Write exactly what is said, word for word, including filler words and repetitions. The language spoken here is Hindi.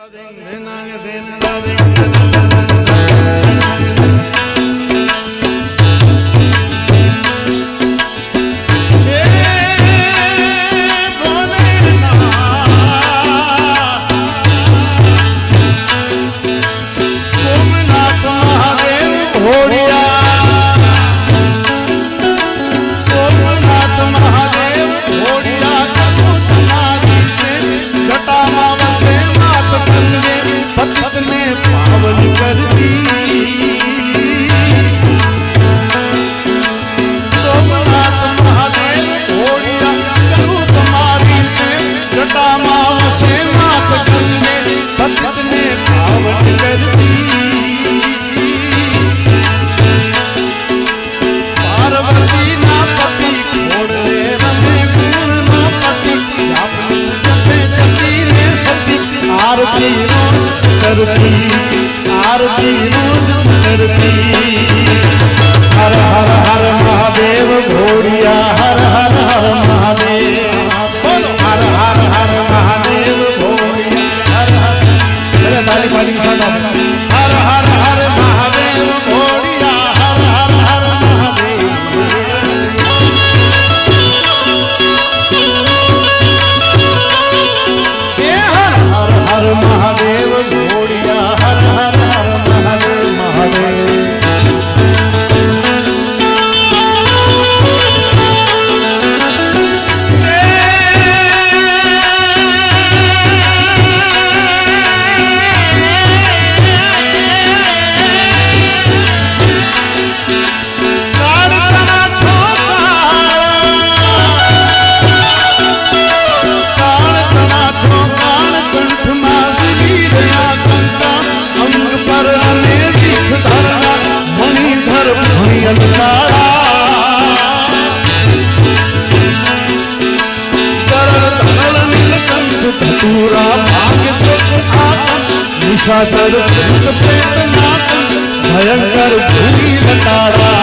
आरती रोज करती। हर हर हर महादेव घोड़िया हर हर हर महादेव बोलो हर हर हर महादेव घोड़िया हर हर ताली ताली के साथ हर हर हर महादेव घोड़िया हर हर हर महादेव हर हर हर महादेव घोड़िया हर हर हर महादेव महादेव पूरा भाग्य निशाचर प्रेत नाथ भयंकर भूमि लताड़ा